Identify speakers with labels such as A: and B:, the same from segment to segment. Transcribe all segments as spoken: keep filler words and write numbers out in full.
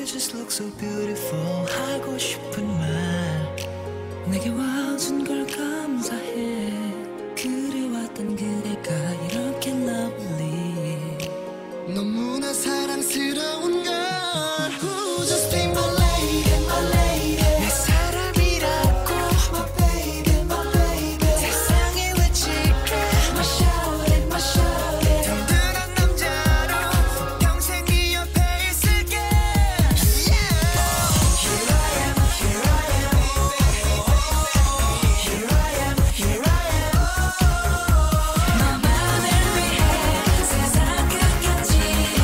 A: You just look so beautiful. 하고 싶은 말 내게 와준 걸 감사해. 그래왔던 그대가 이렇게 lovely.
B: 너무나 사랑스러운 걸.
A: Ooh, just be my lady, my lady. 내 사람이라고. My baby, my baby. 세상에 외칠게. My shawty, my shawty. 든든한 남자로 평생 네 옆에 있을게. Yeah. Here I am, here I am. Here I am, here I am. 너만을 위해 세상 끝까지.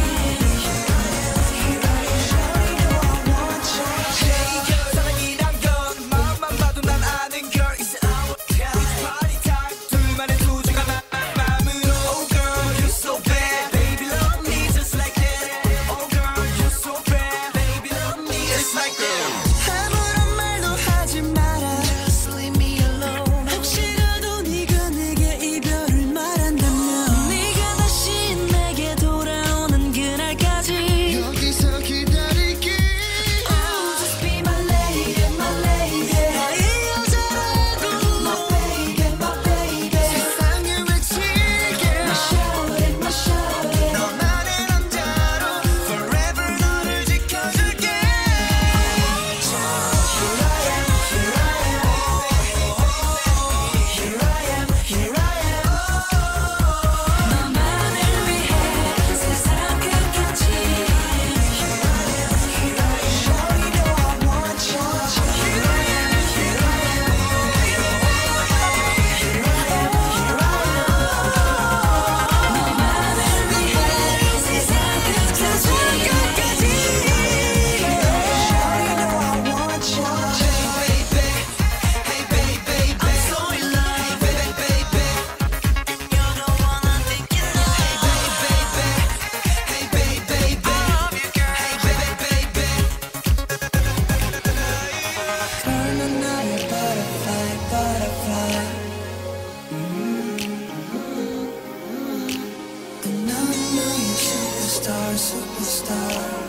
A: 아무런 말도 하지 마라. Just leave me alone. 혹시라도 네가 내게 이별을 말한다면 네가 다시 내게 돌아오는 그날까지
B: 여기서 기다릴게.
A: Oh, just be my lady, my lady. 나의 여자라고. My baby, my baby.
B: 세상에 외칠게.
A: My shawty, my shawty.
B: 너만의 남자로 forever 너를 지켜줄게.
A: Here I am, here I am. Here I am, here I am. 너만을 위해 세상 끝까지. Here I am, here I am. Shawty, know I want you. Here I am, here I am. Here I am, here I am. 너만을 위해 세상 끝까지. 끝까지. Shawty, know I want you.
B: Hey baby, hey baby,
A: I'm so in love, baby, baby. You're the one I'm thinking of.
B: hey baby, hey baby,
A: I love you, girl.
B: hey baby.
A: 넌 나의 butterfly, butterfly. 넌 나의 superstar, superstar.